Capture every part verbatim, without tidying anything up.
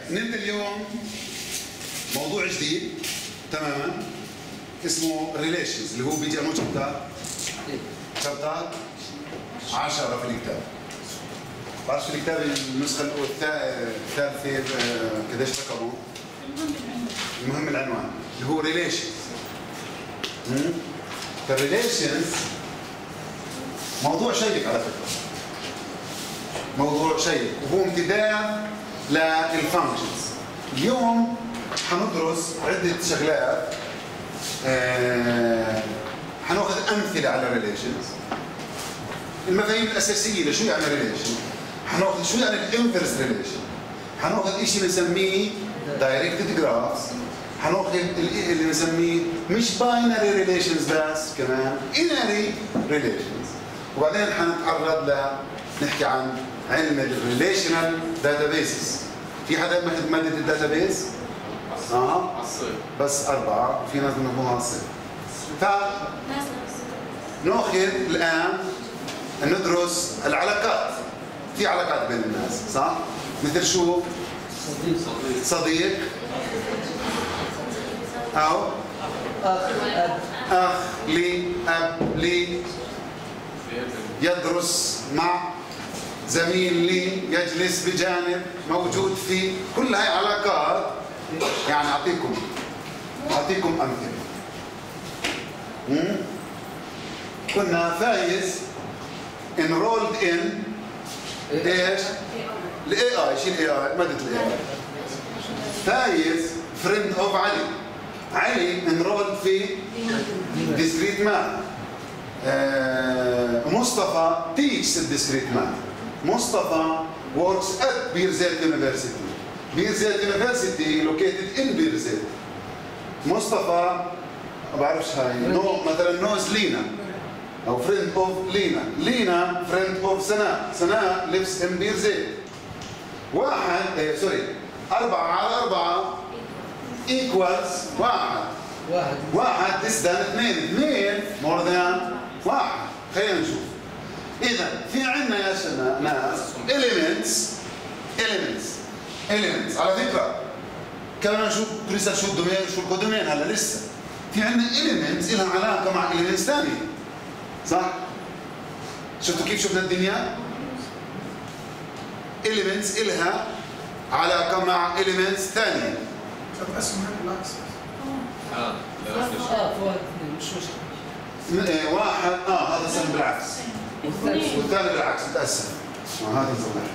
نبدا اليوم موضوع جديد تماما اسمه ريليشنز اللي هو بيجي انه شابتر شابتر عشرة في الكتاب. بعرفش في الكتاب النسخة الثالثة قديش رقمه؟ المهم العنوان اللي هو ريليشنز. فالريليشنز موضوع شيق على فكرة. موضوع شيق وهو امتداد للفانكشنز. اليوم حندرس عدة شغلات. آه حناخذ أمثلة على ريليشنز. المفاهيم الأساسية لشو يعني ريليشن؟ حناخذ شو يعني الانفرس ريليشن؟ حناخذ شيء بنسميه دايركتد جرافز. حناخذ اللي بنسميه مش باينري ريليشنز بس كمان انري ريليشنز. وبعدين حنتعرض ل نحكي عن علم الريليشنال داتابيسز. في حدا ماخذ مادة الداتابيس؟ اه بس أربعة، في ناس بناخذها على الصيف. ف ناخذ الآن ندرس العلاقات. في علاقات بين الناس صح؟ مثل شو؟ صديق صديق أو أخ أخ لي أب لي يدرس مع زميل لي يجلس بجانب موجود في كل هاي علاقات. يعني أعطيكم أعطيكم أمثلة. كنا فايز enrolled in ايش؟ الاي اي. شو الاي اي؟ مادة الاي اي. فايز فريند اوف علي. علي enrolled في discrete math. آه مصطفى teaches discrete math. مصطفى works at Birzeit University. Birzeit University located in Birzeit. مصطفى ما بعرفش هاي نو مثلا نوز لينا او فريند اوف لينا. لينا فريند اوف سناء. سناء lives in Birzeit. واحد ايه سوري أربعة على أربعة equals واحد. واحد واحد less than اثنين. اثنين more than واحد. خلينا نشوف. إذا في عندنا يا شباب ناس elements elements elements على فكرة كمان نشوف لسه شو الدومين شو الكودومين هلا لسه. في عندنا elements لها علاقة مع elements ثانية. صح؟ شفتوا كيف شفنا الدنيا؟ elements إلها علاقة مع elements ثانية. طب اسمها بالعكس. اه اه فوق مش مشكلة. واحد اه هذا سهم بالعكس. والثاني بالعكس متقسم. آه هذا صحيح.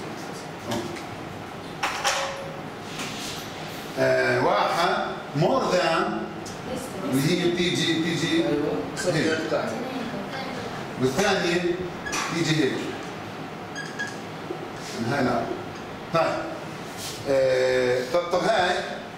آه واحد more than اللي هي بتيجي بتيجي هيك. والثانية تيجي هيك. من هاي لا. طيب. آه طب طب هاي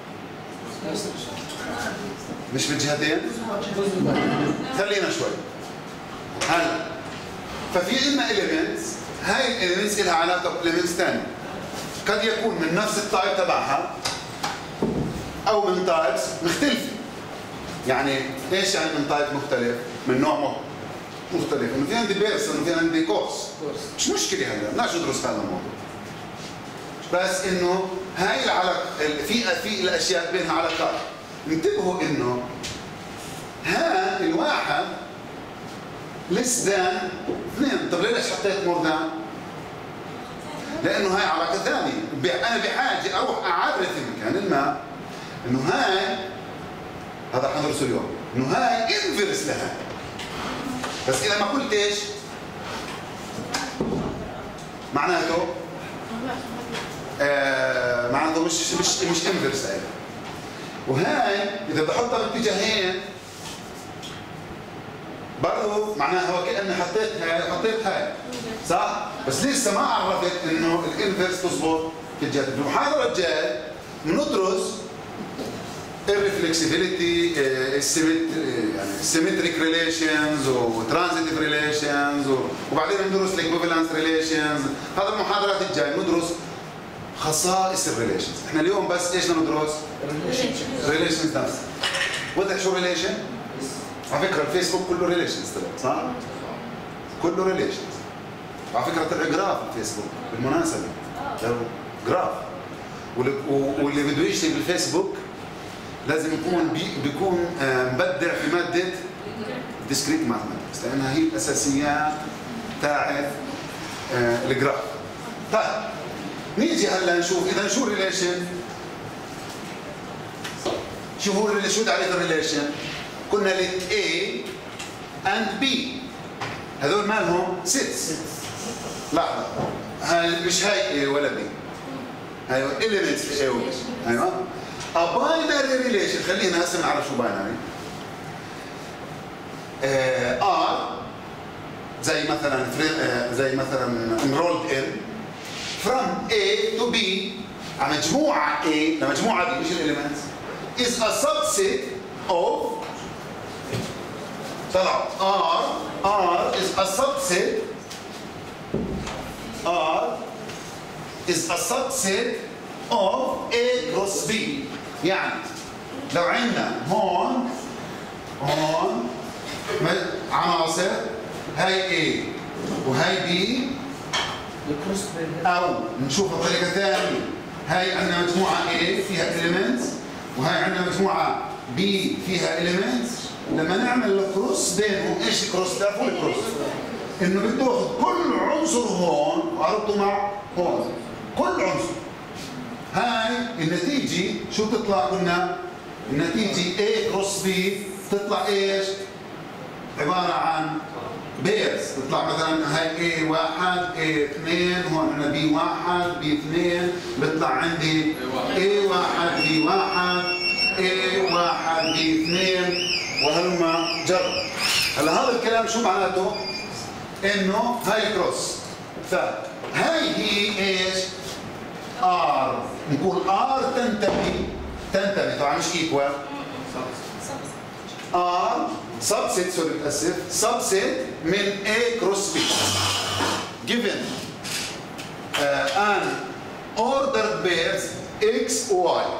مش بالجهتين؟ خلينا شوي. هلا ففي عندنا elements. هاي الاليمنتس لها علاقة بإليمنتس ثانية. قد يكون من نفس التايب تبعها أو من تايبس مختلفة. يعني ايش يعني من تايب مختلف؟ من نوع مختلف. انه في عندي بيرس انه في عندي كورس. مش مشكلة هلا، بدناش ندرس هذا الموضوع. بس انه هاي العلاقة في في الاشياء بينها علاقات. انتبهوا انه ها الواحد less than اثنين. طب ليش حطيت more than؟ لانه هاي علاقة ثانية. انا بحاجة اروح اعرف المكان ما انه هاي هذا حندرسه اليوم انه هاي انفرس لها. بس اذا ما قلت ايش؟ معناته آه معناته مش مش مش انفرس هاي. وهاي اذا بحطها باتجاهين برضه معناها هو كأني حطيت هاي حطيت هاي صح؟ بس لسه ما عرفت انه الانفرس تظبط في الجهه. في المحاضره الجايه بندرس الريفلكسيبيليتي يعني السيمتريك ريليشنز وترانزيتيف ريليشنز وبعدين ندرس الايكوفالنس ريليشنز. هذا المحاضرات الجايه ندرس خصائص الريليشنز. احنا اليوم بس ايش بدنا ندرس؟ ريليشنز نفسها. واضح شو ريليشن؟ على فكره الفيسبوك كله ريليشنز طلع صح؟ كله ريليشنز. على فكره طلع جراف الفيسبوك بالمناسبه. جراف واللي بده يشتغل بالفيسبوك لازم يكون بي بيكون مبدع في ماده ديسكريت ماثماتكس لانها هي الاساسيات تاعت الجراف. طيب نيجي هلا نشوف اذا شو الريليشن. شو هو شو تعريف الريليشن؟ قلنا لك A and B هذول مالهم sets. لحظه هاي مش هاي A ولا B، ايوه elements في A و B. ايوه a binary relation. خلينا هسه نعرف شو binary. آه R زي مثلا زي مثلا enrolled in from A to B على مجموعة A لمجموعة B مش الاليمنتس is a subset of طلع R R is a subset R is a subset of A cross B. يعني لو عندنا هون هون عناصر هاي A وهاي B أو نشوفها بطريقة ثانية هاي عندنا مجموعة A فيها elements وهاي عندنا مجموعة B فيها elements. لما نعمل الكروس بينهم ايش الكروس؟ تعرفوا الكروس؟ انه بده ياخذ كل عنصر هون وعرضته مع هون كل عنصر. هاي النتيجة شو تطلع؟ قلنا النتيجة A كروس B تطلع ايش؟ عبارة عن بيرز. تطلع مثلا هاي A واحد A اثنين هون عندنا B واحد B اثنين بيطلع عندي A واحد B واحد A واحد B اثنين وهلما جر. هلا هذا الكلام شو معناته؟ انه هاي كروس. فهاي هي ايش؟ R. نقول R تنتمي تنتمي طبعا مش ايكوال R subset سوري متأسف subset من A cross B given uh, an ordered pairs X و Y.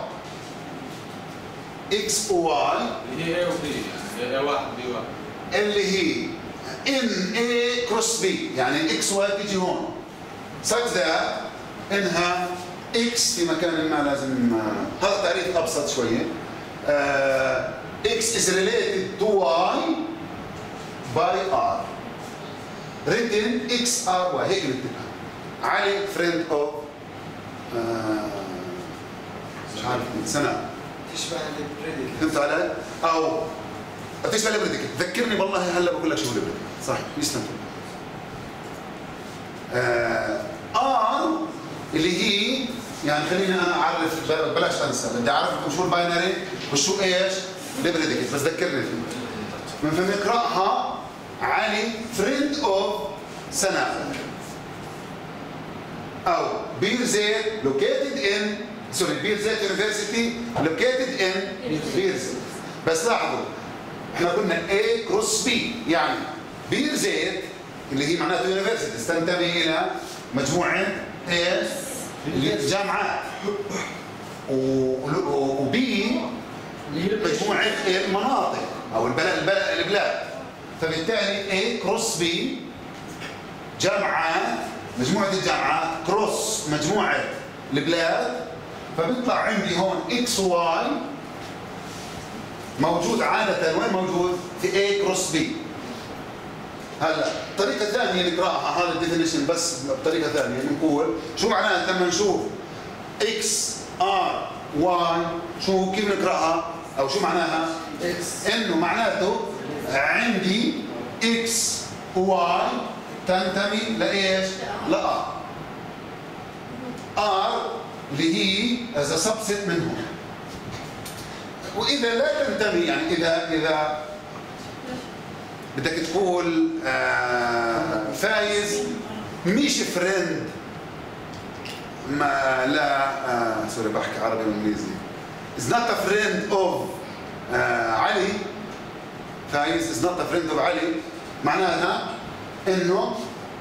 X و Y اللي هي A و B يعني A واحد B واحد اللي هي in A cross B يعني X و Y تيجي هون such that انها X في مكان ما لازم uh, هذا تعريف ابسط شويه. uh, X is related to Y by R. written X R Y هيك بنكتبها. علي friend of uh, مش عارف سنة تشبه البريديك. فهمت علي؟ أو تشبه البريديك. ذكرني والله هلا بقول لك شو البريديك. صح يسلم. آه R اللي هي يعني خليني انا اعرف بلاش انسى بدي اعرفكم شو الباينري وشو ايش البريديكت بس ذكرني فيه. من فنقراها علي فريند اوف سنة او بير زيت لوكيتد ان سوري بير زيت يونيفرسيتي لوكيتد ان بير زيت. بس لاحظوا احنا قلنا A كروس B يعني بير زيت اللي هي معناته يونيفرسيتي تنتمي الى مجموعه ايش؟ الجامعات وبي مجموعه المناطق او البلد البلاد. فبالتالي A كروس B جامعات مجموعه الجامعات كروس مجموعه البلاد. فبيطلع عندي هون X Y موجود عاده وين موجود؟ في A كروس B. هلا طريقة ثانية نقراها هذا الديفينيشن بس بطريقة ثانية بنقول شو معناها لما نشوف X R Y شو كيف نقراها أو شو معناها؟ X إنه معناته عندي X و Y تنتمي لإيش؟ ل R. R اللي هي as a subset منهم. وإذا لا تنتمي يعني إذا إذا بدك تقول آه فايز مش فريند ما لا آه سوري بحكي عربي وانجليزي is not a friend of آه علي. فايز is not a friend of علي معناها انه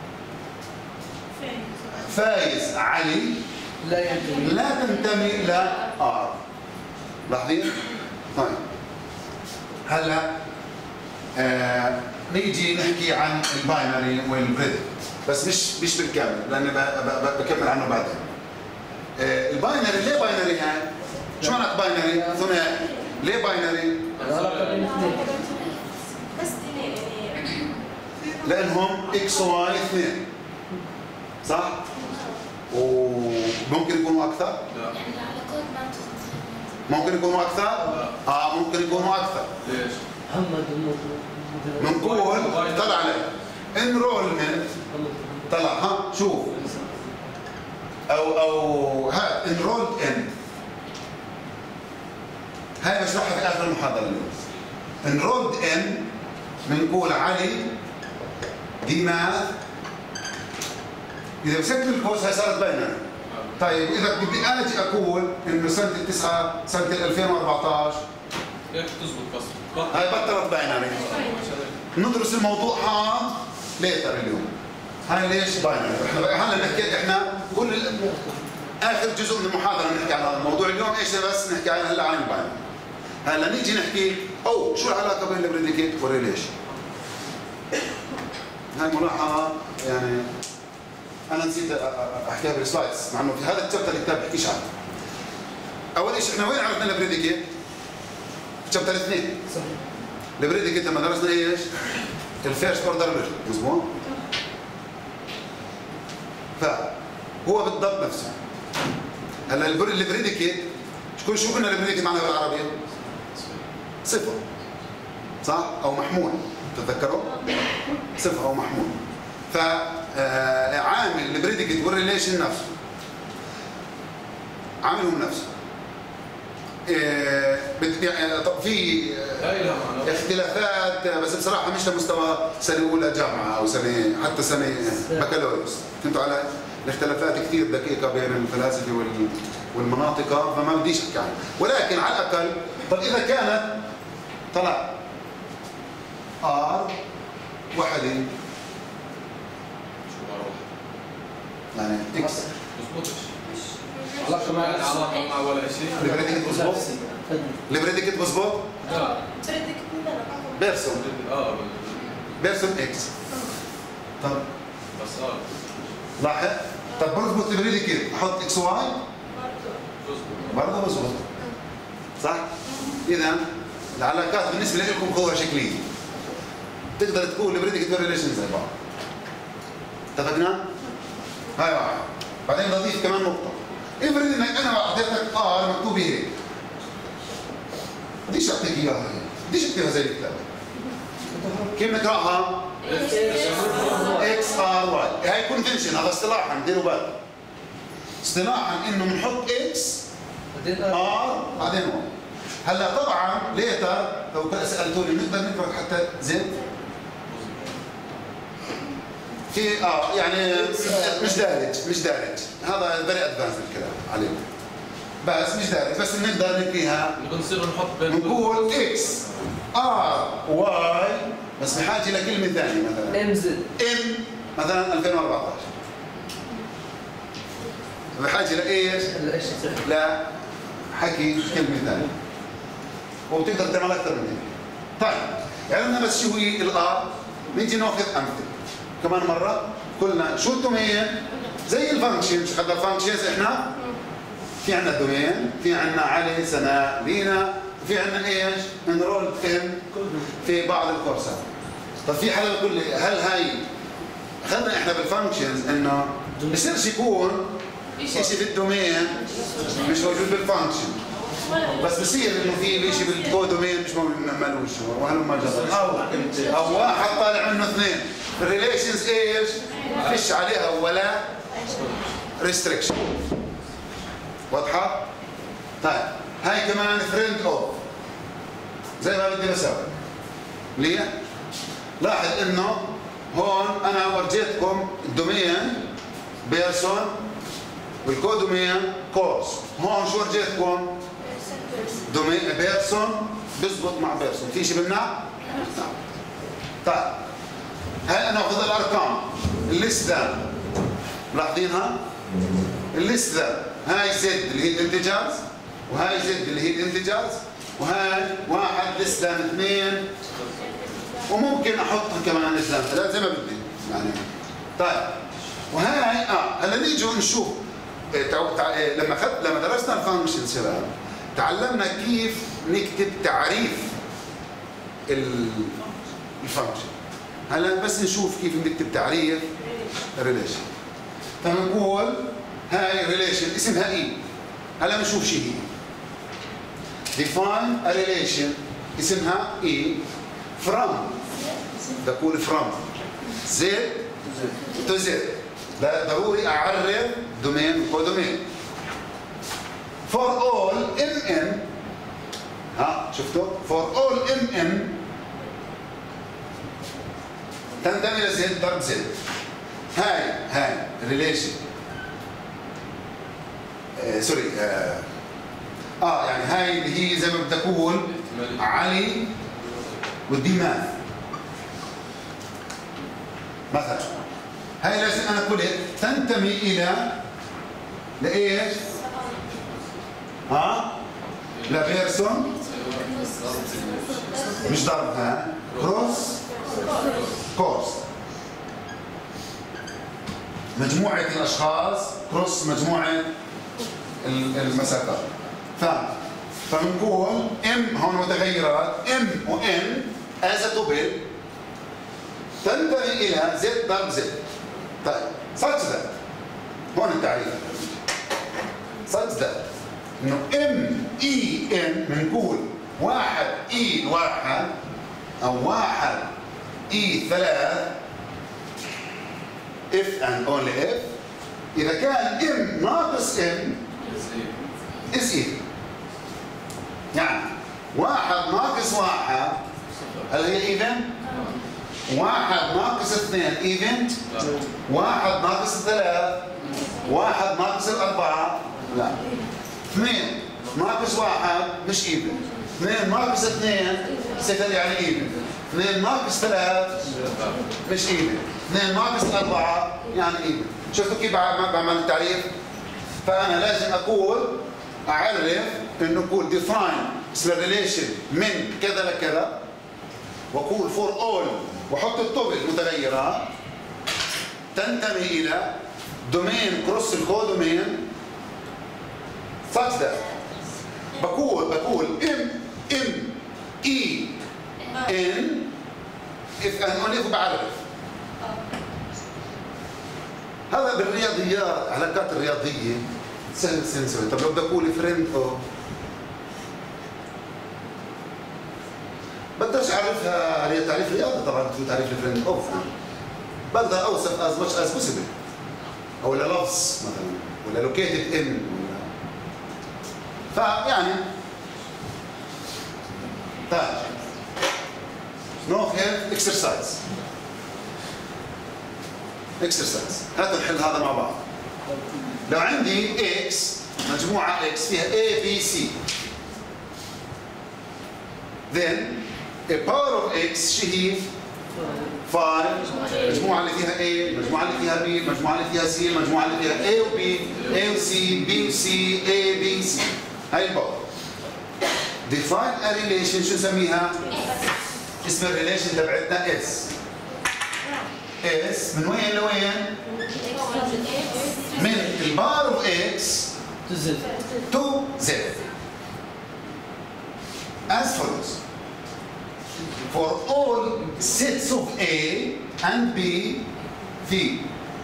فايز علي لا ينتمي لا تنتمي ل R. لاحظين؟ طيب هلا آه نيجي نحكي عن الباينري والبريدكت بس مش مش بالكامل لاني بكمل عنه بعدين. آه الباينري ليه باينري هاي؟ شو معنات باينري؟ ثنائي ليه باينري؟ العلاقة بين الاثنين بس اثنين يعني لانهم اكس وواي اثنين صح؟ وممكن يكونوا اكثر؟ لا. يعني العلاقات ما تخطي. ممكن يكونوا اكثر؟ لا. اه ممكن يكونوا اكثر. ليش؟ محمد بنقول طلع عليه انرولمنت طلع ها شوف او او ها انرولد ان هاي بشرحها في اخر المحاضره اليوم. انرولد ان بنقول علي دي ماث اذا مسكت الكورس هاي صارت باينري. طيب اذا بدي اجي اقول انه سنه التسعه سنه ألفين وأربعة عشر هيك تزبط بس. هاي بطلت باينري. ندرس الموضوع ها ليتر اليوم. هاي ليش باينري؟ احنا هلا نحكي احنا كل ال... اخر جزء من المحاضره نحكي عن هذا الموضوع اليوم ايش بس نحكي عن هلا عن الباينري. هلا نيجي نحكي او شو العلاقه بين البريديكيت والريليشن. هاي ملاحظه يعني انا نسيت احكيها بالسلايدز مع انه في هذا الشابتر الكتاب بحكيش عنه. اول شيء احنا وين عرفنا البريديكيت؟ شابتر اثنين. صحيح. البريديكيت لما درسنا ايش؟ الفيرست اوردر لوجيك مضبوط؟ فهو بالضبط نفسه. هلا البريديكيت شو شو قلنا البريديكيت معناها بالعربي؟ صفة صح؟ أو محمول تتذكروا؟ صفة أو محمول. فعامل البريديكيت والريليشن نفسه عاملهم نفسه. في اختلافات بس بصراحه مش لمستوى سنه اولى جامعه او سنه حتى سنه بكالوريوس. فهمتوا علي؟ الاختلافات كثير دقيقه بين الفلاسفه والمناطق فما بديش احكي عنها، ولكن على الاقل طب اذا كانت طلع ار وحده يعني اكس بزبطش. علاقة مع علاقة مع ولا شيء. البريديكت مظبوط؟ البريديكت مظبوط؟ لا. تردك من بيرسون اه بيرسون اكس. طب بس اه لاحظ طب بظبط البريديكت احط اكس واي برضه بظبط صح؟ اذا العلاقات بالنسبه لكم قوه شكليه تقدر تقول البريديكت والريليشن زي بعض. اتفقنا؟ هاي واحد. بعدين بضيف كمان نقطه. افرض انك انا اعطيتك ار مكتوب هيك. بديش اعطيك اياها هيك، بديش اكتبها زي الكتاب. كيف نقراها؟ اكس ار واي، هاي كونفنشن هذا اصطلاحا ديروا بالكم. اصطلاحا انه بنحط اكس ار بعدين واي. هلا طبعا ليتر لو سالتوني نقدر نكتب حتى زد؟ في اه يعني مش دارج مش دارج هذا فيري ادفانس الكلام عليكم بس مش دارج بس بنقدر نكتبها بنصير نحط بين نقول اكس ار واي بس بحاجه لكلمه ثانيه مثلا ام زد ام مثلا ألفين وأربعة عشر بحاجه لايش؟ لا حكي كلمه ثانيه وبتقدر تعمل اكثر من هيك. طيب عرفنا بس شو هي الار نيجي ناخذ امثله كمان مرة قلنا شو الدومين زي الفانكشن. شو خدنا الفانكشنز احنا في عندنا دومين في عندنا علي سناء لينا في عندنا ايش انرول ان في بعض الكورسات. طب في حدا بيقول لي هل هاي اخذنا احنا بالفانكشنز انه بصيرش يكون شيء في الدومين مش موجود بالفانكشن بس بصير انه في شيء بالكودومين مش مالوش وهلما جرى او او واحد طالع منه اثنين. الريليشنز ايش؟ فيش عليها ولا ريستريكشن. واضحه؟ طيب هاي كمان فريند اوف زي ما بدي بسوي. ليه؟ لاحظ انه هون انا ورجيتكم الدومين بيرسون والكودومين كورس. هون شو ورجيتكم؟ دومين بيرسون بيزبط مع بيرسون. في شيء بمنع؟ طيب هاي انا اخذ الارقام الليست ذا ملاحظينها؟ الليست ذا هاي زد اللي هي الانتجرز وهاي زد اللي هي الانتجرز وهاي واحد لسه اثنين وممكن احطهم كمان لسه ثلاثة زي ما بدي يعني. طيب وهاي اه هلا نيجوا نشوف لما خد لما درسنا الفانكشن شباب تعلمنا كيف نكتب تعريف الفانكشن. هلا بس نشوف كيف نكتب تعريف الريليشن. فبنقول هاي ريليشن اسمها اي. هلا بنشوف شو هي. define a relation اسمها اي from بقول from z to z. لا ضروري اعرف دومين ودومين. for all mn ها شفتوا؟ for all mn تنتمي لزد ضرب زد. هاي هاي ريليشن آه سوري آه, اه يعني هاي اللي هي زي ما بدي اقول علي والدماغ مثلا. هاي لازم انا اقول تنتمي الى لايش؟ ها؟ لبيرسون مش ضرب ها؟ كروس كورس مجموعة الأشخاص كروس مجموعة المسافات. ف فبنقول ام هون متغيرات ام وان از دوبل تنتمي إلى زد ضرب زد. طيب such that هون التعريف such that إنه ام اي ان بنقول واحد اي واحد أو واحد اي ثلاث if and only if إذا كان m ناقص m is even. يعني واحد ناقص واحد هل هي even؟ واحد ناقص اثنين even؟ واحد ناقص ثلاث واحد ناقص الأربعة لا. اثنين ناقص واحد مش even. اثنين ناقص اثنين صفر يعني even. اثنين ناقص ثلاث مش even. اثنين ناقص أربعة يعني even. شفتوا كيف بعمل التعريف؟ فأنا لازم أقول أعرف إنه أقول define اسم الريليشن من كذا لكذا وأقول for all وأحط الطبل متغيرات تنتمي إلى دومين كروس الكودومين such that بقول بقول ام ام اي ان if and only بعرف. هذا بالرياضيات علاقات الرياضيه سهل سنسوري. طب لو بدي اقول فريند او بقدرش اعرفها هي تعريف رياضي طبعا في تعريف الفريند او بقدر اوصف as much as possible او لفظ مثلا ولا located in ولا فيعني طيب ناخذ اكسرسايز اكسرسايز هاتوا نحل هذا مع بعض. لو عندي x مجموعة x فيها a b c then a power of x شو هي؟ خمسة. المجموعة اللي فيها a المجموعة اللي فيها b المجموعة اللي فيها c المجموعة اللي فيها a و b a و c b و c a b c هاي الباور. define a relation شو نسميها؟ اسم الريليشن تبعتنا s. s من وين لوين؟ من البار of x to z as follows. For all sets of a and b في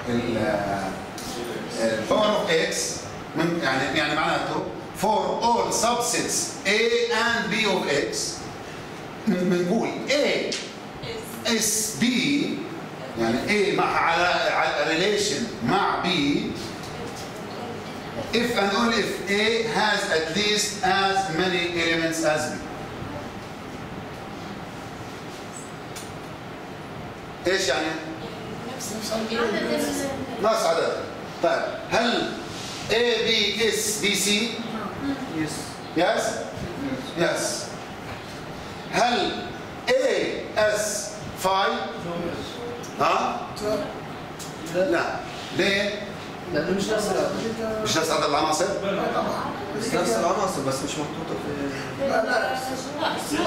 البار of x من يعني يعني معناته for all subsets a and b of x بنقول a is b يعني A مع على على relation مع B if and only if A has at least as many elements as B. ايش يعني؟ نفس عدد. طيب هل A B is B C؟ Yes. Yes? Yes. هل A S five؟ ها؟ لا. ليه؟ لأنه مش نفس العدد. مش نفس عدد العناصر؟ بس نفس العناصر بس مش محطوطة في لا لا مو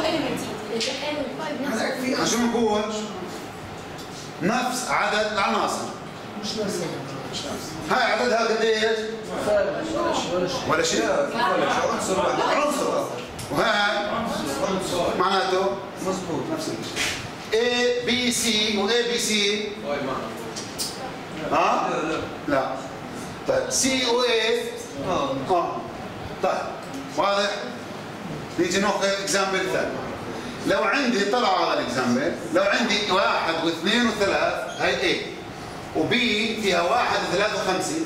شو بنقول؟ نفس عدد العناصر. مش نفس هاي عددها قديش؟ ولا شيء؟ عنصر واحد. عنصر. وهاي معناته مظبوط نفس الشيء. A B C و A B C واي معنا. ها؟ لا لا. لا. طيب C و A اه اه طيب واضح؟ نيجي ناخذ اكزامبل ثاني. لو عندي طلع على الاكزامبل، لو عندي واحد واثنين وثلاث هاي A و B فيها واحد وثلاث وخمسة.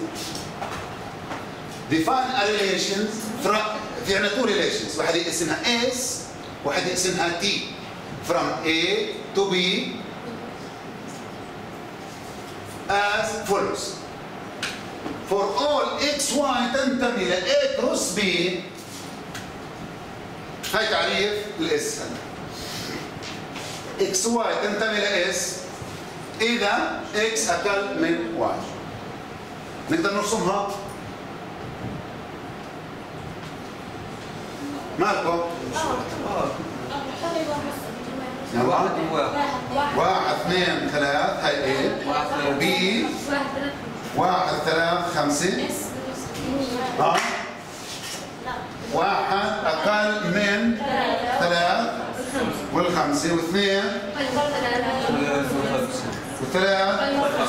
define a relations في عندنا two relations، واحدة اسمها S واحدة اسمها T from A to B as follows. For all x y تنتمي ل A cross B. هاي تعريف الاس. x y تنتمي ل S إذا x أقل من y. نقدر نرسمها؟ مالكم؟ اه يلا. واحد وواحد. واحد اثنين ثلاث هاي A و B واحد ثلاث خمسة. ها؟ واحد أقل من ثلاث والخمسة واثنين وثلاث.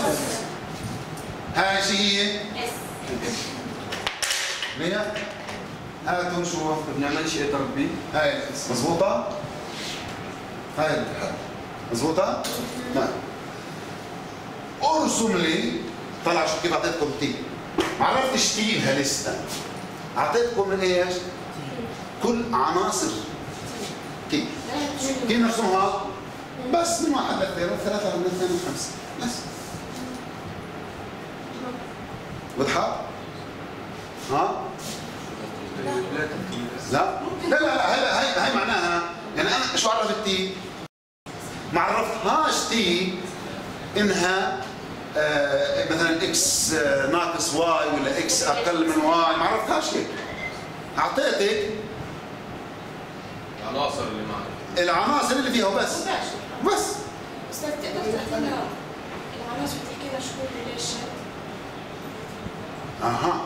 هاي شو هي؟ منيح؟ هاتوا نشوف. بنعمل شيء ضرب بي. هاي مضبوطة؟ هاي الحل مضبوطة؟ نعم. ارسم لي طلع شو كيف اعطيتكم تي. ما عرفتش تي لها لسه. اعطيتكم من ايش؟ كل عناصر تي. كيف نرسمها؟ بس من واحد لاثنين وثلاثة من اثنين وخمسة بس. واضحة؟ ها؟ لا لا لا هاي هاي هاي معناها يعني انا شو عرفت تي؟ ما عرفتهاش تي انها آه مثلا اكس آه ناقص واي ولا اكس اقل من واي، ما عرفتهاش هيك. اعطيتك العناصر اللي معنا. العناصر اللي فيها وبس. بس استاذ تقدر تعطينا العناصر بتحكي لنا شو الريليشن؟ اها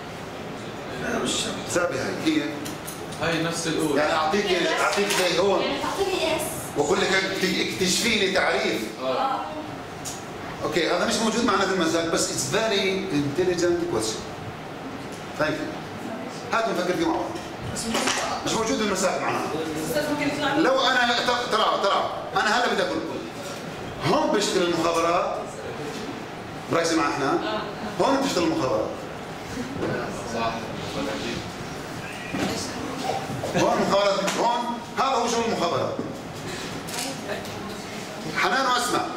سابي هاي كيف؟ هاي نفس الأولى. يعني اعطيك اعطيك زي هون يعني تعطيني اس واقول لك اكتشفي لي تعريف. اه. اوكي هذا مش موجود معنا في المساج بس اتس فيري انتليجنت كويستشن. ثانك يو. هاتوا نفكر فيه مع بعض. مش موجود في المساج معنا. لو انا ترى ترى انا هلا بدي اقول هون بيشتغل المخابرات. بركزي مع احنا. هون بتشتغل المخابرات. صح. هون المخابرات هون هذا هو شغل المخابرات. حنان واسماء.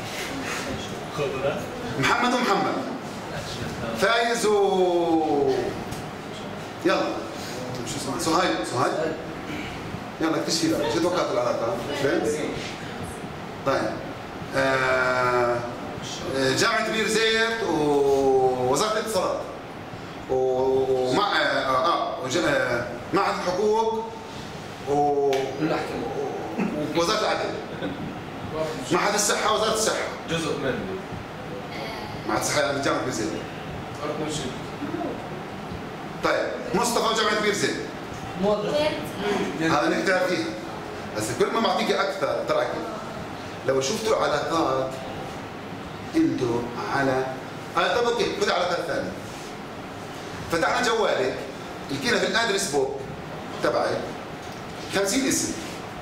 محمد ومحمد. فايز و يلا شو اسمه سهيل سهيل يلا اكتشفي لها شو توقعت العلاقه؟ فريندز؟ طيب آه جامعة بير زيت ووزارة الاتصالات ومع اه, آه معهد الحقوق و ووزارة العدل. معهد الصحة وزارة الصحة. جزء منه. معهد الصحة جامعة بير زيت. أرقم شيء. طيب مصطفى وجامعة بير زيت. هذا نقدر فيها. بس كل ما بعطيك أكثر تراك لو شفتوا علاقات انتوا على آه طب اوكي خذ علاقات ثانية. فتحنا جوالك لقينا في الادرس بوك تبعك خمسين اسم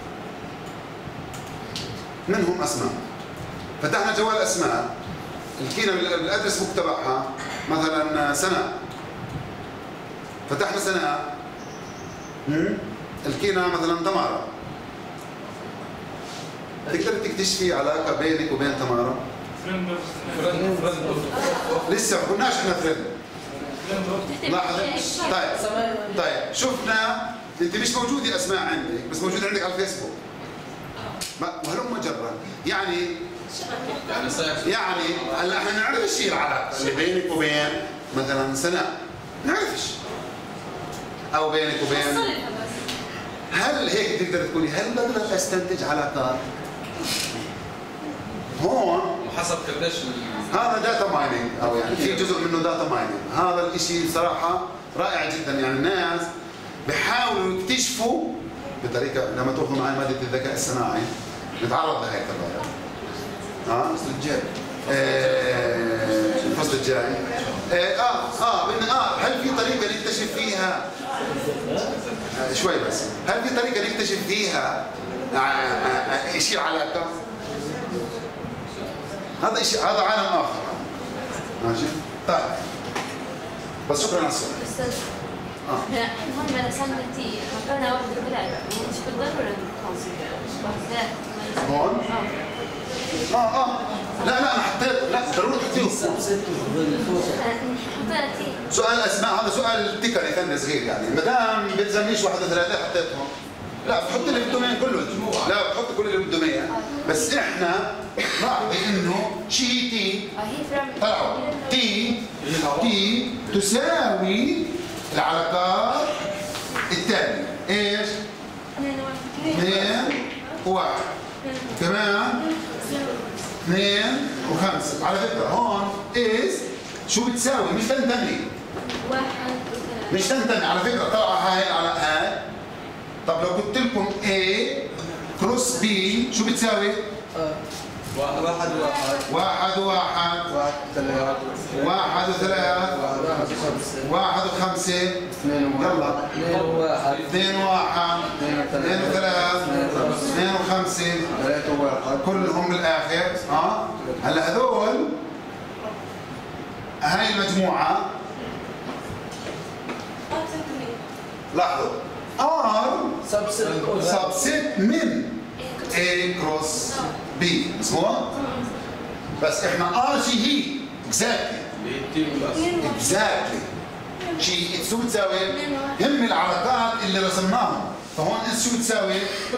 منهم اسماء. فتحنا جوال اسماء لقينا بالادرس بوك تبعها مثلا سناء. فتحنا سناء لقينا مثلا تمارا. تقدر تكتشفي علاقه بينك وبين تمارا؟ لسه ما كناش احنا فريند. لاحظ طيب طيب شفنا انت مش موجوده اسماء عندك بس موجوده عندك على الفيسبوك. وهلم جرا يعني يعني صحيح. يعني هلا احنا نعرف الشيء العلاقه اللي بينك وبين مثلا سناء نعرفش او بينك وبين. هل هيك تقدر تقولي هل بقدر استنتج علاقات؟ هون حسب قديش هذا داتا مايننج، او يعني في جزء منه داتا مايننج. هذا الشيء صراحه رائع جدا، يعني الناس بحاولوا يكتشفوا بطريقه. لما تاخذوا معي ماده الذكاء الصناعي نتعرض لهي التجارب. ها؟ الفصل الجاي. الفصل الجاي. اه اه بدنا اه هل في طريقه نكتشف فيها آه شوي بس، هل في طريقه نكتشف فيها آه آه آه شيء علاقه؟ هذا شيء، هذا عالم اخر. ماشي؟ طيب بس شكرا على السؤال. استاذ اه هون رسمنا تي حطينا واحد بلاد مش بالضروره واحد هون؟ اه اه لا لا انا حطيت، لا ضروري تحطيه. حطينا تي سؤال اسماء، هذا سؤال تكني ثاني صغير، يعني ما دام بتزمنيش واحد ثلاثه حطيتهم. لا بتحط اللي بده مين كله، لا بتحط كل اللي بده مين، بس احنا لاحظي انه شيء تي طلعوا تي تي تساوي العلاقات التالية ايش؟ اثنين وواحد كمان اثنين وخمسة. على فكرة هون ايش شو بتساوي؟ مش تنتمي واحد مش تنتمي على فكرة. طلع هاي على هاي. طب لو قلت لكم A كروس B شو بتساوي؟ واحد واحد واحد وواحد واحد ثلاث واحد وثلاث واحد وخمسة واحد وخمسة اثنين يلا اثنين وواحد اثنين وواحد اثنين وثلاث اثنين وخمسة ثلاثة وواحد كلهم بالاخر. اه هلا هذول هاي المجموعة لاحظوا ار سبست من A كروس B مظبوط؟ بس احنا ار شي هي اكزاكتلي اكزاكتلي شي شو بتساوي؟ هم العلاقات اللي رسمناهم. فهون اس شو بتساوي؟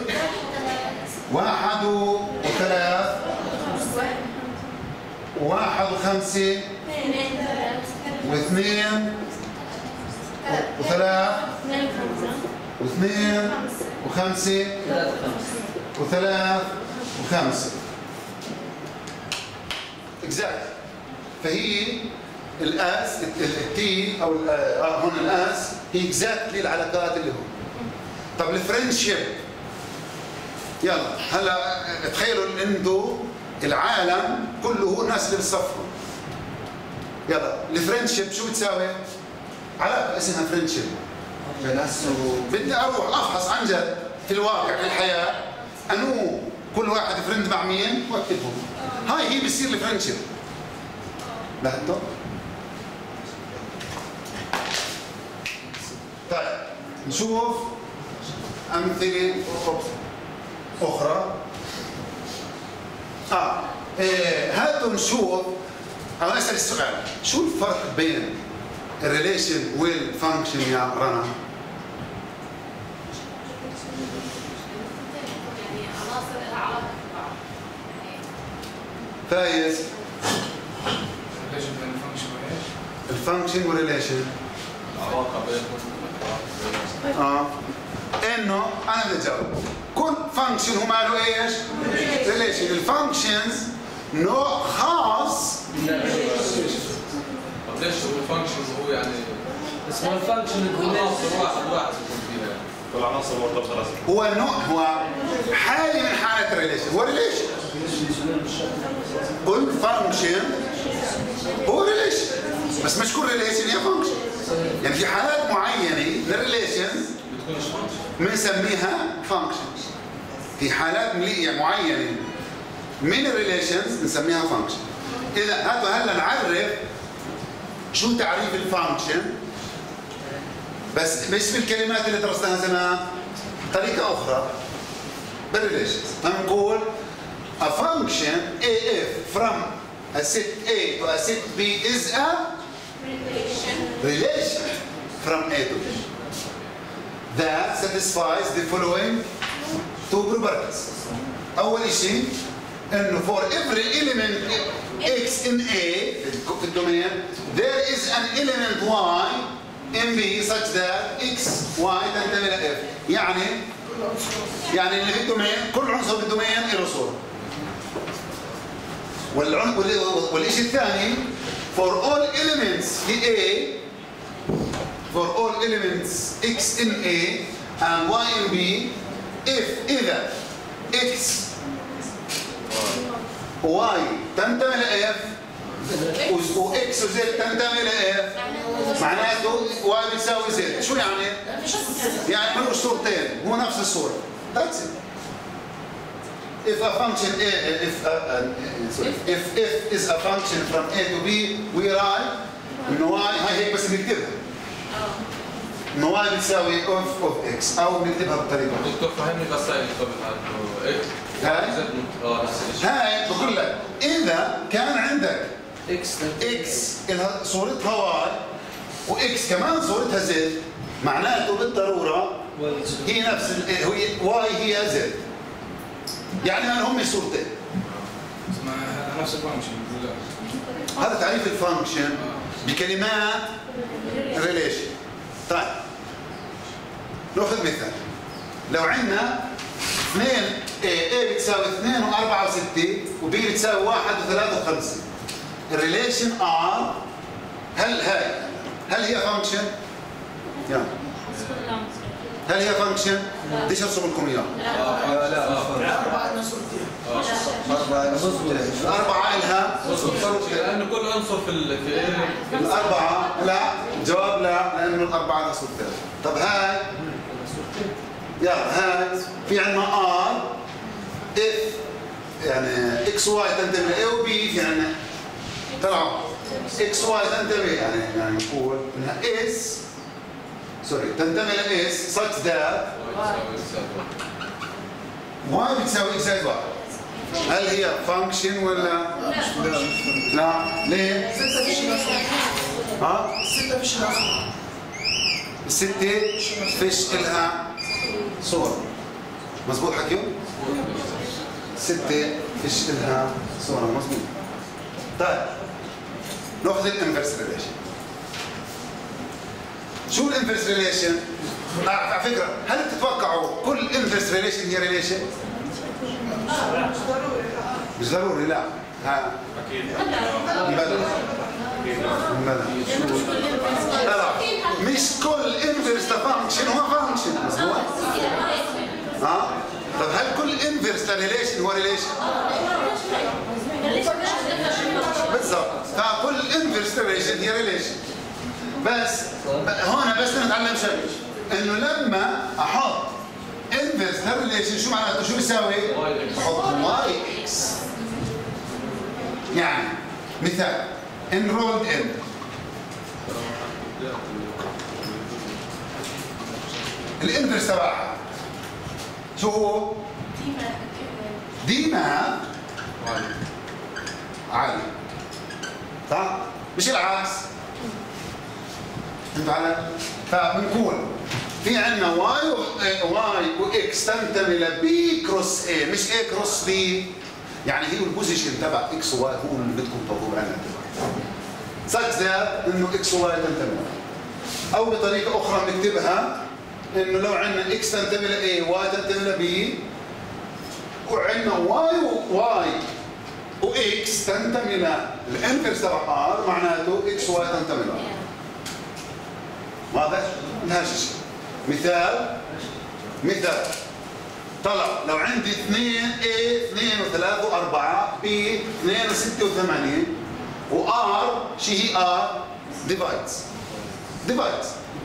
واحد وثلاث واحد وخمسة واثنين وثلاث واثنين وخمسة وثلاث وخمسة اكزاكت. فهي الاس التي او اه هون الاس هي اكزاكتلي العلاقات اللي هون. طب الفرنشيب يلا هلا تخيلوا انه العالم كله هو الناس اللي بتصفوا. يلا الفرنشيب شو بتساوي؟ علاقه اسمها فرنشيب. بدي اروح افحص عن جد في الواقع في الحياه انو كل واحد فرند مع مين واكتبهم. هاي هي بتصير الفرنشيب. لاحظتوا؟ طيب نشوف امثله اخرى. اه إيه هاتوا نشوف او اسال السؤال، شو الفرق بين الريليشن والفانكشن يا رنا؟ يعني عناصر لها علاقه ببعض. فايز ليش بين الفانكشن وايش؟ الفانكشن والريليشن العلاقه بينهم. اه انه انا بدي اجاوب. كل فانكشن هو ماله ايش؟ ريليشن. الفانكشنز نوع خاص. طب ليش هو الفانكشن هو يعني اسمه الفانكشن عناصر واحد واحد يكون فيها كل عناصر مرتبطه رسمي. هو نوع هو حالة من حالات الريليشن. هو ريليشن. كل فانكشن هو ريليشن، بس مش كل ريليشن هي فانكشن. يعني في حالات معينة من الريليشنز بتكونش فانكشن. بنسميها فانكشن. في حالات معينة من الريليشنز بنسميها فانكشن. إذا هاتوا هلا نعرف شو تعريف الفانكشن، بس مش بالكلمات اللي درسناها زمان، طريقة أخرى بالريليشنز. بنقول a function A F from a set A to a set B is a relation from A to B that satisfies the following two properties. أول شيء إنه for every element X in A في الدومين there is an element Y in B such that X Y تنتمي إلى F. يعني يعني اللي في الدومين كل عنصر بالدومين له صورة. والعن... والشيء الثاني for all elements في A for all elements x in A and y in B if إذا x y تنتمي ل F و x و z تنتمي ل F معناته y بيساوي z. شو يعني؟ يعني ملوش صورتين، هو نفس الصورة. That's it. If a function A, if a, uh, sorry, if f is a function from A to B, we write إنه y هاي هيك بس بنكتبها. إنه y بتساوي f of x أو بنكتبها بالطريقة. دكتور فهمني بس هاي قبل هذا x. هاي اه نفس الشيء. هاي بقول لك إذا كان عندك اكس x إلها صورتها y وx كمان صورتها z معناته بالضرورة هي نفس ال هي y هي z. يعني ما هم صورتين. ما نفس الفانكشن. هذا تعريف الفانكشن بكلمات ريليشن. طيب ناخذ مثال. لو عندنا اثنين A, A بتساوي اثنين وأربعة وستة و B بتساوي واحد وثلاثة وخمسة. الريليشن R هل هاي هل هي فانكشن؟ يلا. هل هي فانكشن؟ ليش ارسم لكم اياها؟ لا لا أربعة صورتين. أربعة صورتين. الأربعة إلها لأنه كل عنصر في ال في الأربعة لا جواب لا لأنه الأربعة لها صورتين. طب هاي يلا هاي في عندنا R if يعني x y تنتمي ل A و B في عندنا طلعوا x y تنتمي يعني يعني نقول إنها S سوري تنتمي ل S such that y بتساوي x زائد واحد. هل هي فانكشن ولا لا؟ لا ليه؟ ستة فيش لها ها؟ ستة فيش لها صورة. الستة فيش إلها صورة. مظبوط حكيو؟ ستة فيش إلها صورة مظبوط. طيب ناخذ الانفرس ريليشن. شو الانفرس ريليشن؟ على فكرة هل تتوقعوا كل انفرس ريليشن هي ريليشن؟ مش ضروري لا. ها أكيد. بلى بلى لا لا مش كل انفرس فانكشن هو فانكشن مظبوط؟ ها؟ طب هل كل انفرس ريليشن هو ريليشن؟ بالضبط فكل انفرس ريليشن هي ريليشن. بس هون بس نتعلم شيء انه لما احط انفرس ريليشن شو معناته شو بيساوي؟ بحط واي اكس. يعني مثال enrolled in الانفرس تبعها شو هو؟ ديما عالي صح؟ مش العكس. فهمت علي؟ فبنقول في عندنا واي واي واكس تنتمي لبي كروس اي مش اي كروس بي. يعني هي البوزيشن تبع اكس وواي هو اللي بدكم تطلبوا عنها such that انه اكس وواي تنتمي. او بطريقه اخرى بنكتبها انه لو عندنا اكس تنتمي ل A واي تنتمي ل B وعندنا واي واي واكس تنتمي للانفرس تبع R معناته اكس وواي تنتمي ل R. واضح؟ نهاش الشيء. مثال مثال طلع لو عندي اثنين A اثنين وثلاثة وأربعة B اثنين وستة وثمانية و R شي هي R divides divides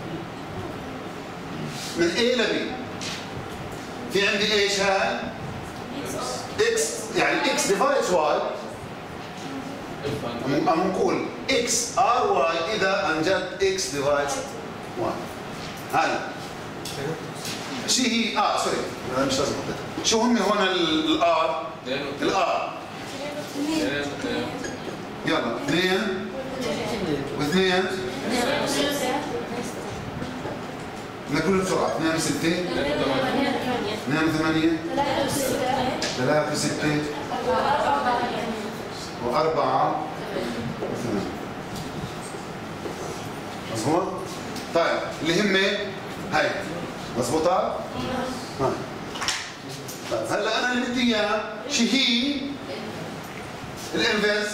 من A ل B. في عندي ايش هاي؟ X يعني X divides Y. أم نقول X R Y إذا أنجد X divides Y. هاي شي هي اه سوري انا مش لازم احطها. شو هم هون الار؟ الار يلا اثنين واثنين نقول بسرعه اثنين وستة اثنين وثمانية ثلاثة وستة وأربعة وثمانية. مظبوط؟ طيب اللي هم هاي مظبوطة؟ ها. طيب هلا أنا اللي بدي إياه شي هي الانفرس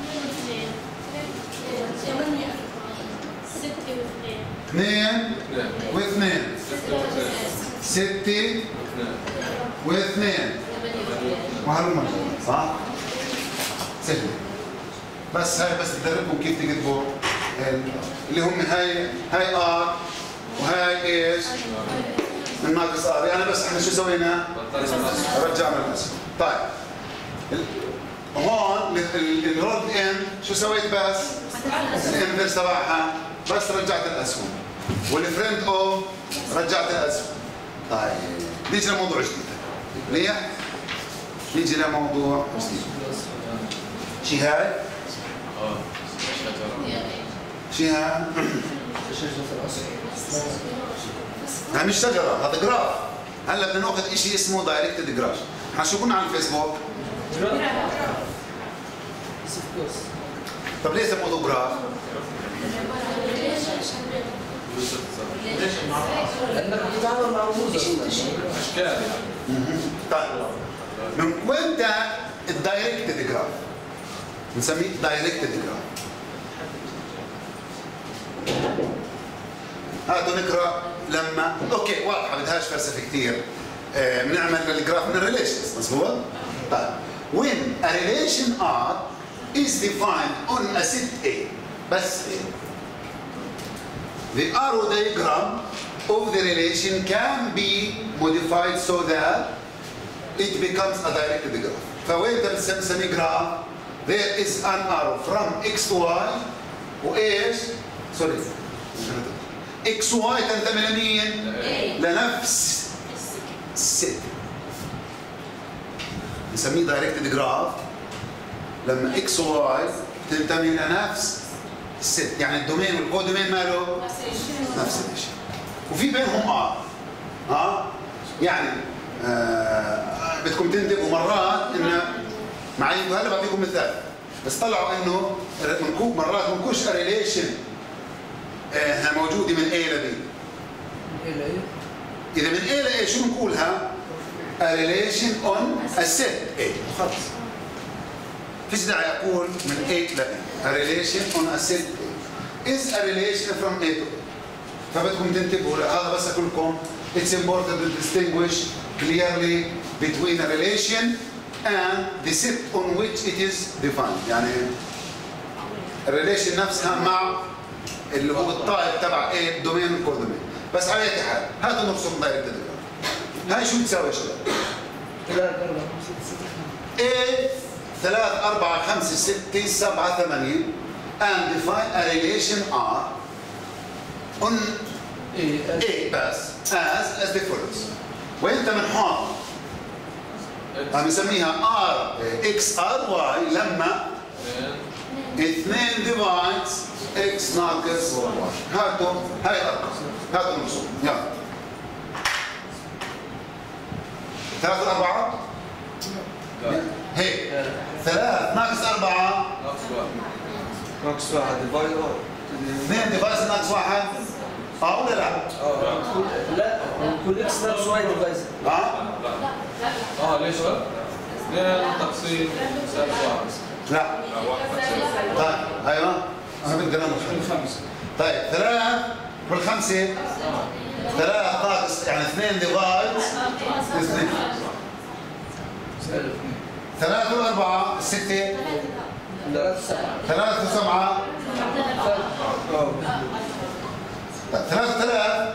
اثنين واثنين ستة واثنين وهلوم صح؟ سهل. بس هاي بس تدربكم كيف تكتبوا اللي هم هاي هاي ار وهاي ايش؟ الناقص ار. يعني بس احنا شو سوينا؟ رجعنا الاسم. طيب هون الرود ان شو سويت بس؟ الانفرس تبعها بس رجعت الاسهم، والفرنت او رجعت الاسهم. طيب نيجي لموضوع جديد. منيح؟ نيجي لموضوع جديد. شي هاي؟ اه شجرة. شي هاي؟ هاي مش شجرة، هذا جراف. هلا بدنا ناخذ شيء اسمه دايركتد جراف. احنا شو قلنا على الفيسبوك؟ طب ليه سموه جراف؟ لانك بتتعامل مع رموز اشكال. طيب من وين ده الدايركتد جراف؟ بنسميه دايركتد جراف. هاتوا نقرا لما اوكي واضحه بدهاش فلسفه كثير. بنعمل آه الجراف من الريليشنز مظبوط؟ طيب when a relation R is defined on a set A بس A the arrow diagram of the relation can be modified so that it becomes a directed graph. فوين ده بنسميه جراف؟ there is an arrow from X to Y وايش؟ سوري X Y تنتمي لمين؟ لنفس الست. نسميه دايركتد جراف لما X Y تنتمي لنفس الست، يعني الدومين والكودومين ماله؟ نفس الشيء. وفي بينهم ار. ها؟ يعني آه بدكم تنتبهوا مرات انه معي هلا بعطيكم مثال بس طلعوا انه مرات ما بنكونش ريليشن آه موجوده من A ل B. اذا من A ل A شو بنقولها؟ a relation on a set A. خلص. فيش داعي اقول من A ل A. a relation on a set A is a relation from A to A. فبدكم تنتبهوا لهذا بس اقول لكم it's important to distinguish clearly between a relation and the set on which it is defined. يعني الريليشن نفسها مع اللي هو الطائر تبع ايه الدومين والكودومين. بس على اي حال هذا نرسم دايركت ديجرام. هاي شو بتساوي يا شباب؟ A ثلاثة أربعة خمسة ستة سبعة ثمانية and define a relation R on A بس as as the follows. وانت بنحط بنسميها R X R Y لما اثنين divides X ناقص Y. هاتوا هاي الأرقام هاتوا الرسوم يلا. ثلاثة أربعة هيك ثلاث ناقص أربعة ناقص واحد ديفايد اثنين ديفايس ناقص واحد اه ولا لا؟ اه لا كل اكس ناقص واحد ديفايس اه؟ اه ليش لا؟ اثنين تقسيم سالب واحد. لا لا واحد تقسيم. طيب ايوه انا بدي انام خمسة. طيب ثلاث والخمسة ثلاث ناقص يعني اثنين ديفايس اثنين ثلاثة وأربعة ستة ثلاثة وسبعة ثلاثة ثلاث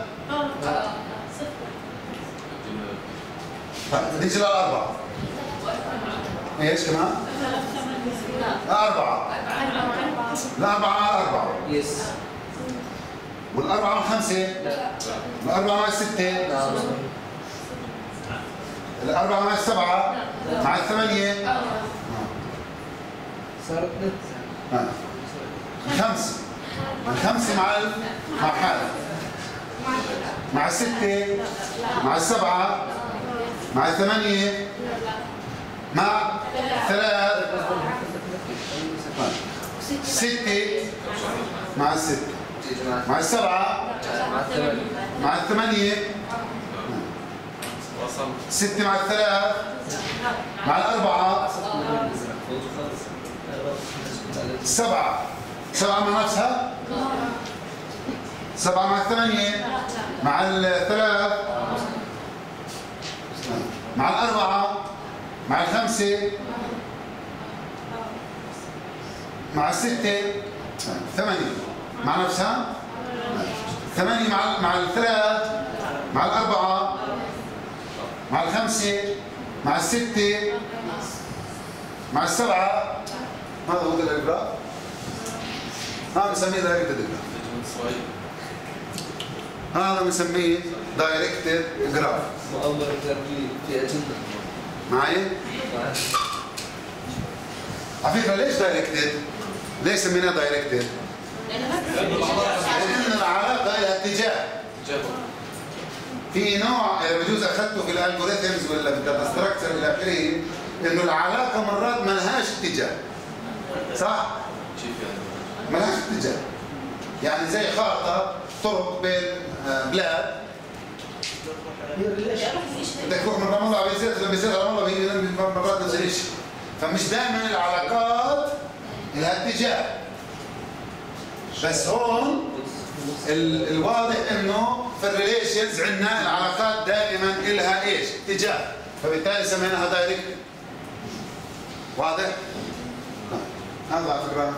طيب نيجي للأربعة ايش كمان؟ أربعة الأربعة أربعة يس والأربعة مع خمسة الأربعة مع ستة الأربعة مع السبعة مع الثمانية صارت نت الخمسة الخمسة مع ال... مع حالة مع الستة مع السبعة مع الثمانية مع ثلاث ستة مع الستة مع السبعة مع الثمانية ستة مع الثلاث مع الأربعة سبعة سبعة مع نفسها؟ سبعة مع الثمانية مع الثلاث مع الأربعة مع الخمسة مع الستة ثمانية مع نفسها؟ ثمانية مع مع الثلاث مع الأربعة مع الخمسة مع الستة مع السبعة. هذا هو الجراف. هذا بنسميه دايركتد جراف. هذا بنسميه دايركتد جراف. مؤامرة في أجندة. معي؟ على فكرة ليش دايركتد؟ ليش سميناه دايركتد؟ لأن العلاقة لها اتجاه. في نوع بجوز اخذته في الالجوريثمز ولا في الداتا ستراكشر الى اخره، انه العلاقه مرات ما لهاش اتجاه. صح؟ ما لهاش اتجاه. يعني زي خارطه طرق بين بلاد، بدك تروح من رام الله على بيزيد، لما بيزيد على رام الله بيجي مرات نفس الشيء. فمش دائما العلاقات لها اتجاه. بس هون ال الواضح انه في الريليشنز عندنا العلاقات دائما لها ايش؟ اتجاه، فبالتالي سميناها دايركت. واضح؟ هذا على فكره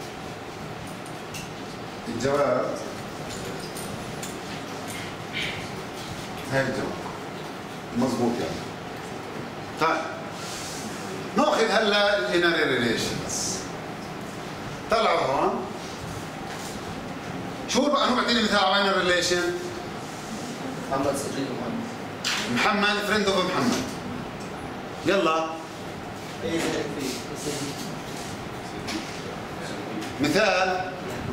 الجواب. هاي الجواب مضبوط يعني. طيب ناخذ هلا الانر ريليشنز. طلعوا هون شو بقى؟ انو بعطيني مثال على باينري ريليشن. محمد صديق محمد. محمد فريند اوف محمد. يلا مثال.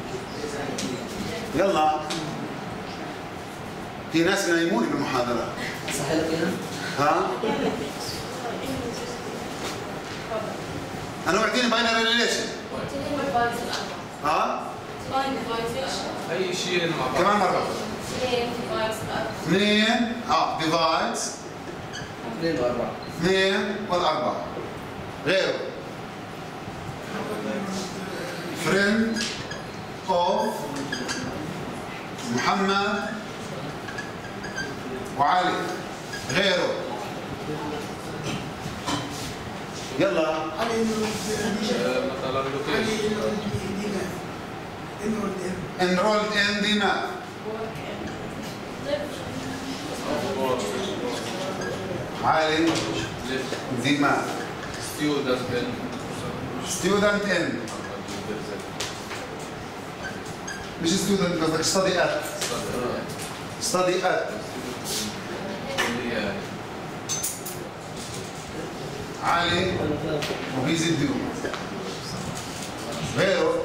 يلا في ناس نايمون بالمحاضرة. صح لك ها؟ انا بعطيني باينري ريليشن. ها؟ اي شيء مع بعض. كمان مرة. اثنين اه ديفايدز اثنين واربعة. اثنين والأربعة. غيره فريند اوف محمد وعلي. غيره يلا. علي مثلا لوكيشن. enrolled in the math. علي the math. Student in. student in. مش student قصدك study at. study at. علي وهيز الديو. غيره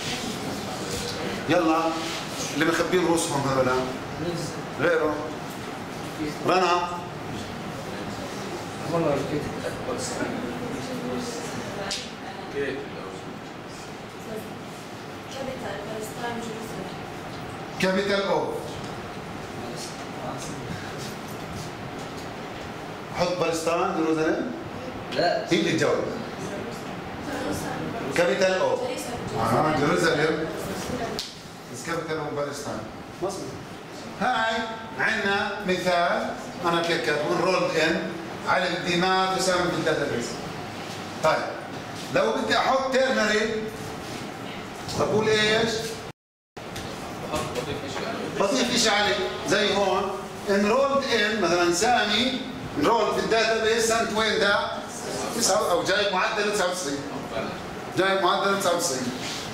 يلا اللي مخبين رؤوسهم هذول. غيره رنا. والله ركيت كابيتال او. حط بلستان جيروزالم. لا هي اللي تجاوب. كابيتال او. اه جيروزالم بس كابيتال او بلستان. مظبوط. هاي عندنا مثال انا كيف كاتبه رولد ان على الدماغ تساهم في الداتابيس. طيب لو بدي احط تيرنري بقول ايش؟ بضيف شيء عليه زي هون انرولد ان مثلا سامي انرولد في الداتابيس سنه وين ده؟ تسعة او جايب معدل تسعة وتسعين. جايب معدل تسعة وتسعين.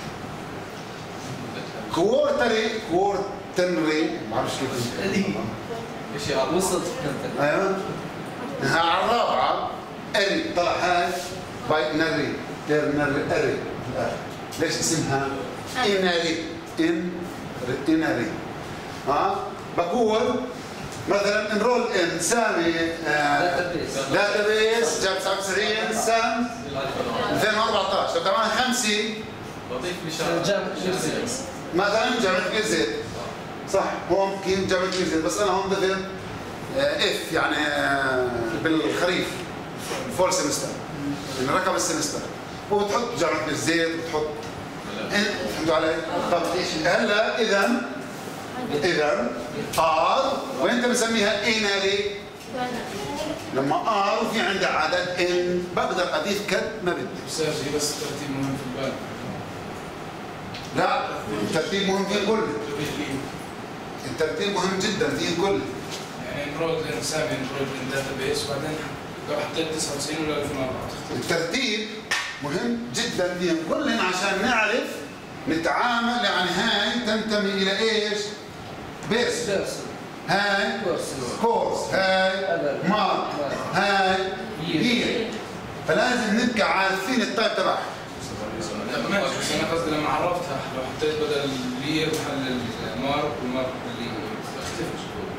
كوارتري كوارتري ما بعرفش كيف ايش وصلت ايوه على الرابعه اري طلع هاي باينري ترنري اري. ليش اسمها انري؟ ان انري. ها بقول مثلا انرول ان سامي داتابيس جاب تسعة وتسعين سنه ألفين وأربعطعش. طب طبعا خمسه بضيف لشغله مثلا جامعه بير زيت. صح هون كيف جامعه بير زيت بس انا هون بضيف اف يعني بالخريف فول سمستر يعني رقم السمستر. وبتحط جرعه الزيت وبتحط فهمتوا علي؟ طب هلا اذا اذا ار وانت بنسميها انالي لما ار وفي عندها عدد ان بقدر اضيف قد ما بدي. استاذ هي بس الترتيب مهم في البال. لا الترتيب مهم في الكل. الترتيب مهم جدا في الكل. يعني انرول لين سامي انرول لين داتا بيس وبعدين لو حطيت تسعة وتسعين ولا ألفين وأربعة الترتيب مهم جدا فيهم كلهم عشان نعرف نتعامل. يعني هاي تنتمي الى ايش؟ بيرس. هاي كورس، هاي مارك، هاي يير. فلازم نبقى عارفين التايب تبعها. ماشي بس انا قصدي لما عرفتها لو حطيت بدل اليير محل المارك والمارك اللي اختفى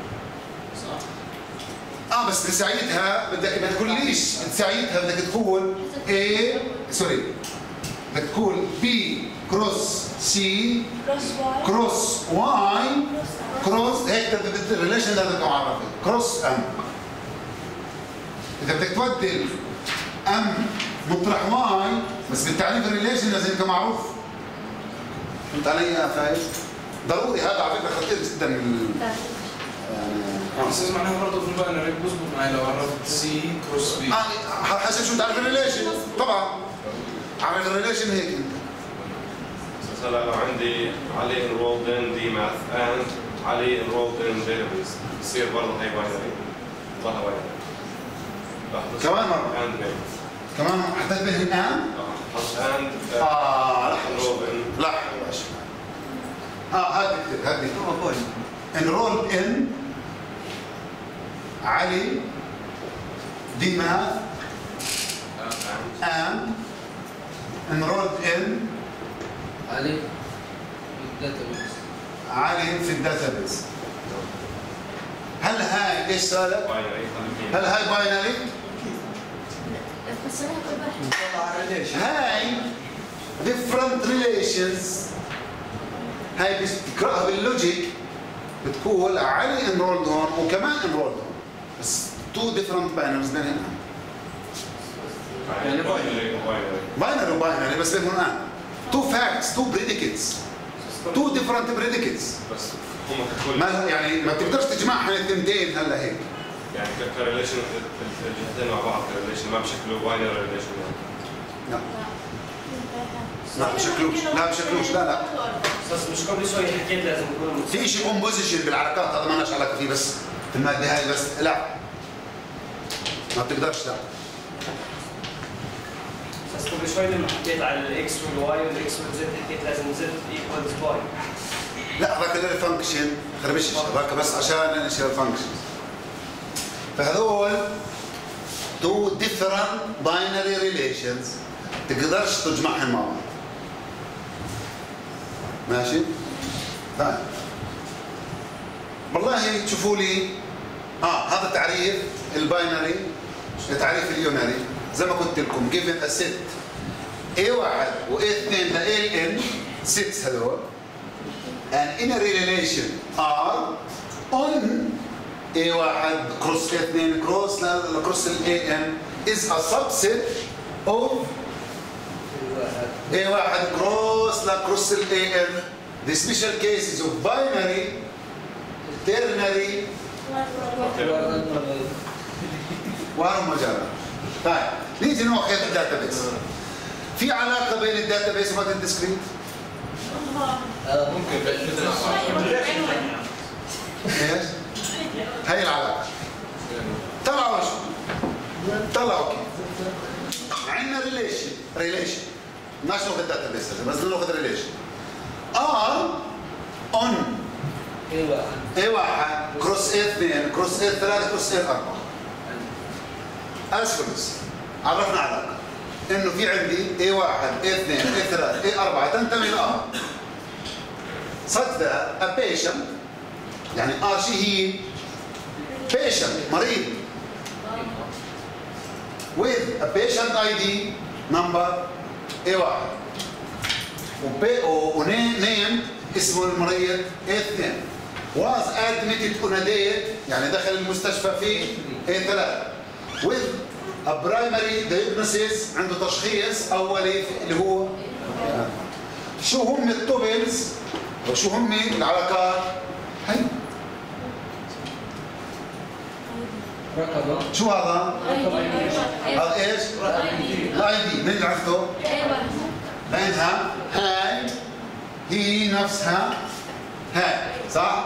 صح؟ اه بس لساعتها بدك ما تقوليش لساعتها بدك تقول A سوري بدك تقول B كروس C كروس Y كروس هيك الريليشن ده بدك تعرفه كروس M. اذا بدك تبدل M مطرح Y بس بالتعريف الريليشن لازم يكون معروف. فهمت علي يا فايز؟ ضروري هذا على فكره خطير جدا يعني بس معناها برضه في الباينري بظبط معي لو عرفت سي كروس بي. اه حسب شو تعرف الريليشن طبعا. عامل الريليشن هيك انت. هلا لو عندي علي enrolled in دي ماث and علي enrolled in database بصير برضه هي باينري ضلها باينري. كمان مرة. and بين. كمان حطيت بينهم and؟ حط and اه لحظة enrolled in. لحظة اه هات اكتب هات اكتب. enrolled in علي دي ماث and enrolled in علي الداتابيس. علي في الداتابيس. هل هاي ايش صارت؟ هل هاي باينري؟ هاي different relations. هاي بتقراها باللوجيك بتقول علي enrolled هون وكمان enrolled هون بس two different binaries بينهم. يعني باينري باينري وباينري بس بينهم الان two facts two predicates two different predicates. بس هم ككل ما يعني ما بتقدرش تجمعهم الثنتين هلا هيك. يعني كريليشن الجهتين مع بعض كريليشن ما بشكله باينري ريليشن يعني. لا لا بشكلوش لا بشكلوش لا لا بس مش قبل شوي حكيت لازم يكون في شيء كومبوزيشن بالعلاقات هذا ما لناش علاقه فيه بس في الماده هاي بس لا ما بتقدرش لا. بس قبل شوي لما حكيت على الاكس والواي والاكس والزد حكيت لازم زد ايكوالز باي. لا هذاك هذول فانكشن خربش هذاك بس عشان نشيل الفانكشن. فهذول تو ديفرنت باينري ريليشنز تقدرش تجمعهم مع بعض. ماشي؟ طيب والله تشوفوا لي اه هذا تعريف الباينري التعريف اليوناني زي ما قلت لكم given a set A واحد و A اثنين ل A N sets هذول and in a relation R on A واحد cross A اثنين cross ل cross ال A N is a subset of A واحد cross ل cross ال A N. The special cases of binary ternary ومجرد. طيب نيجي ناخذ الداتابيس. في علاقه بين الداتابيس وماده الديسكريت؟ ممكن ايش؟ هي العلاقه. طلعوا شو؟ طلعوا كيف؟ عندنا ريليشن ريليشن مش ناخذ الداتابيس بس ناخذ ريليشن. ار اون اي واحد اي واحد كروس اي اثنين كروس اي ثلاثة كروس اي أربعة. اسفلس عرفنا علاقة انه في عندي اي واحد اي اثنين اي ثلاثة اي أربعة تنتمي لآر. صدق a patient يعني ار شي هي patient مريض with a patient آي دي number اي واحد ونيم اسمه المريض اي اثنين was admitted on a date يعني دخل المستشفى في اي ثلاثة with برايمري دايجنوسيس عنده تشخيص اولي اللي هو شو هم التوبلز وشو هم العلاقات؟ هي شو هذا؟ هذا ايش؟ الاي دي، مين اللي عرفته؟ لانها هاي هي نفسها هاي، صح؟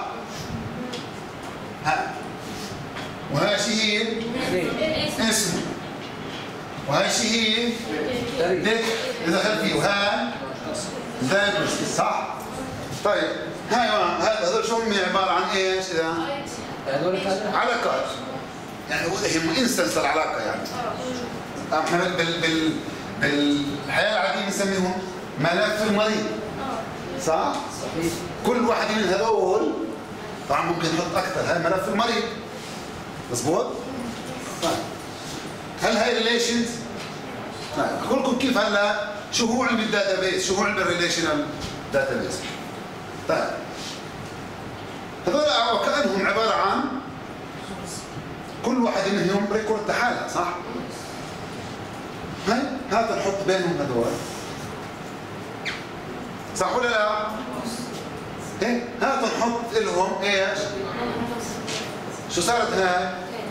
هاي وهاي شي هي اسم وهاي شي هي ديك اللي دخل فيه وهاي دايجنوستيك، صح؟ طيب هاي هذول شو هم عباره عن ايش اذا؟ علاقات، يعني هم انستنس العلاقه يعني. احنا بال بال بالحياه العاديه بنسميهم ملف المريض، صح؟ صحيح. كل واحد من هذول طبعا ممكن نحط اكثر، هاي ملف المريض، مضبوط؟ طيب هل هاي ريليشنز؟ طيب اقول لكم كيف هلا شو هو علم الداتابيس، شو هو علم الريليشنال داتابيس. طيب هذول وكانهم عباره عن كل واحد منهم ريكورد لحالها، صح؟ هاي هات نحط بينهم هذول، صح ولا لا؟ ايه هات نحط لهم ايش؟ شو صارت هاي؟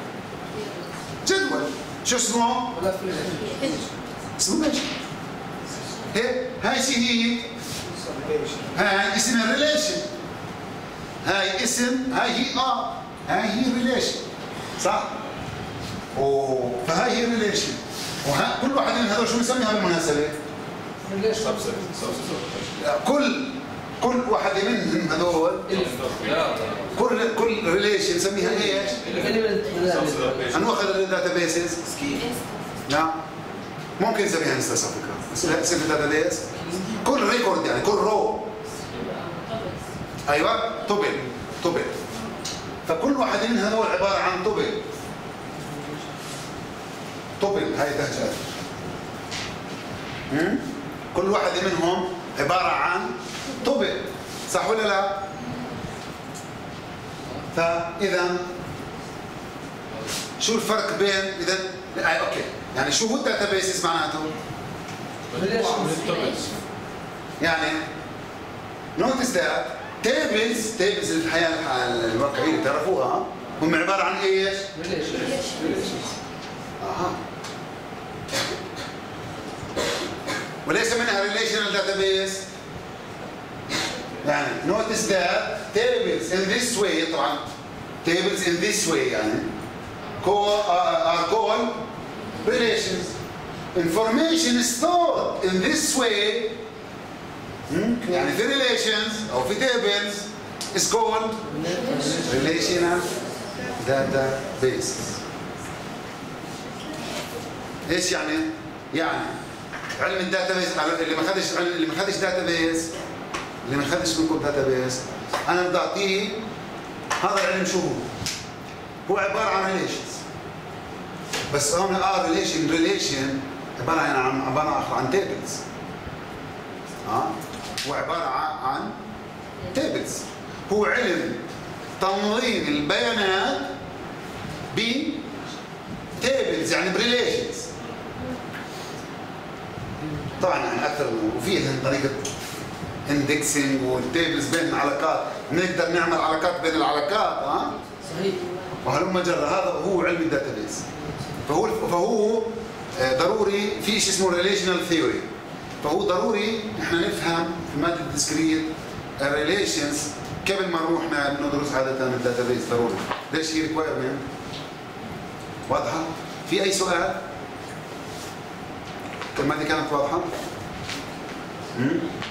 جدول، شو اسمه؟ اسمه ايش؟ ايه هاي شي هي؟ هاي اسم الريليشن، هاي اسم، هاي هي اه هاي هي ريليشن، صح؟ اوه فهاي هي ريليشن، وكل واحد من هذول شو بنسميها بالمناسبة؟ ريليشن. كل كل واحد منهم هذول كل كل ريليشن نسميها ايش؟ هناخذ الداتابيسز لا ممكن نسميها انستنس على فكره، بس اسم الداتابيس كل ريكورد يعني كل رو، ايوه توبل توبل، فكل واحد من هذول عباره عن توبل توبل هاي تهجأت، كل واحد منهم عباره عن توبل، صح ولا لا؟ فاذا شو الفرق بين اذا آه اوكي يعني شو هو الداتابيس معناته؟ يعني نوتس ذات تيبلز تيبلز الحياه الواقعيه اللي تعرفوها هم عباره عن ايش؟ اها وليس منها ريليشنال داتابيس، يعني notice that tables in this way طبعا tables in this way يعني call, uh, are called relations. Information stored in this way يعني في relations أو في tables is called relational databases. ايش يعني؟ يعني علم الداتابيس اللي ما خدش اللي ما خدش داتابيس اللي ما خدش منكم داتابيس انا بدي اعطيه هذا العلم شو هو؟ هو عباره عن ريليشنز، بس هون اه ريليشن ريليشن عباره عن عباره عن تيبلز، اه هو عباره عن تيبلز، هو علم تنظيم البيانات ب تيبلز يعني بريليشنز. طبعا يعني اكثر وفي طريقه اندكسنج والتيبلز بين العلاقات، نقدر نعمل علاقات بين العلاقات، ها؟ أه؟ صحيح. وهلم جرى هذا هو علم الداتابيس. فهو فهو ضروري في شيء اسمه ريليشنال ثيوري، فهو ضروري احنا نفهم في ماده الديسكريت الريليشنز قبل ما نروح ندرس عاده الداتابيس، ضروري. ليش هي ريكوايرمنت؟ واضحه؟ في اي سؤال؟ الكلمه دي كانت واضحه؟